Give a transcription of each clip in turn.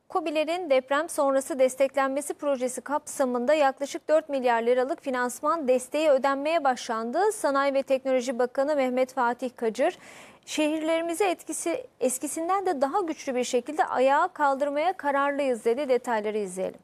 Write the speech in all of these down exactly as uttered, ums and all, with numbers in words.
KOBİ'lerin deprem sonrası desteklenmesi projesi kapsamında yaklaşık dört milyar liralık finansman desteği ödenmeye başlandı. Sanayi ve Teknoloji Bakanı Mehmet Fatih Kacır, şehirlerimizi etkisi eskisinden de daha güçlü bir şekilde ayağa kaldırmaya kararlıyız dedi. Detayları izleyelim.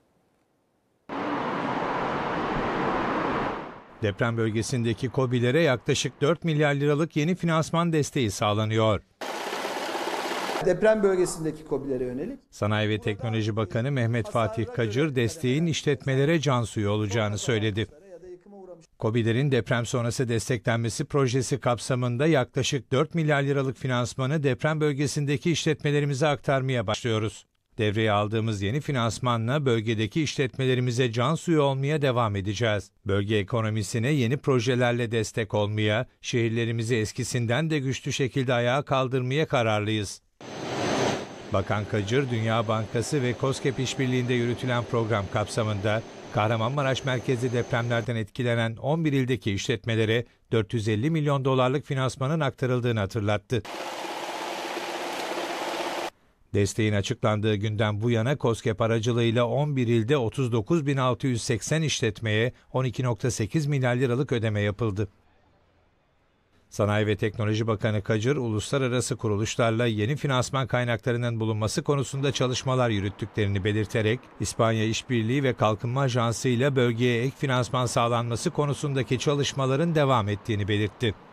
Deprem bölgesindeki KOBİ'lere yaklaşık dört milyar liralık yeni finansman desteği sağlanıyor. Deprem bölgesindeki KOBİ'lere yönelik. Sanayi ve Teknoloji Bakanı Mehmet Fatih Kacır, desteğin işletmelere can suyu olacağını söyledi. KOBİ'lerin deprem sonrası desteklenmesi projesi kapsamında yaklaşık dört milyar liralık finansmanı deprem bölgesindeki işletmelerimize aktarmaya başlıyoruz. Devreye aldığımız yeni finansmanla bölgedeki işletmelerimize can suyu olmaya devam edeceğiz. Bölge ekonomisine yeni projelerle destek olmaya, şehirlerimizi eskisinden de güçlü şekilde ayağa kaldırmaya kararlıyız. Bakan Kacır, Dünya Bankası ve KOSGEB işbirliğinde yürütülen program kapsamında Kahramanmaraş merkezli depremlerden etkilenen on bir ildeki işletmelere dört yüz elli milyon dolarlık finansmanın aktarıldığını hatırlattı. Desteğin açıklandığı günden bu yana KOSGEB aracılığıyla on bir ilde otuz dokuz bin altı yüz seksen işletmeye on iki virgül sekiz milyar liralık ödeme yapıldı. Sanayi ve Teknoloji Bakanı Kacır, uluslararası kuruluşlarla yeni finansman kaynaklarının bulunması konusunda çalışmalar yürüttüklerini belirterek, İspanya İşbirliği ve Kalkınma Ajansı ile bölgeye ek finansman sağlanması konusundaki çalışmaların devam ettiğini belirtti.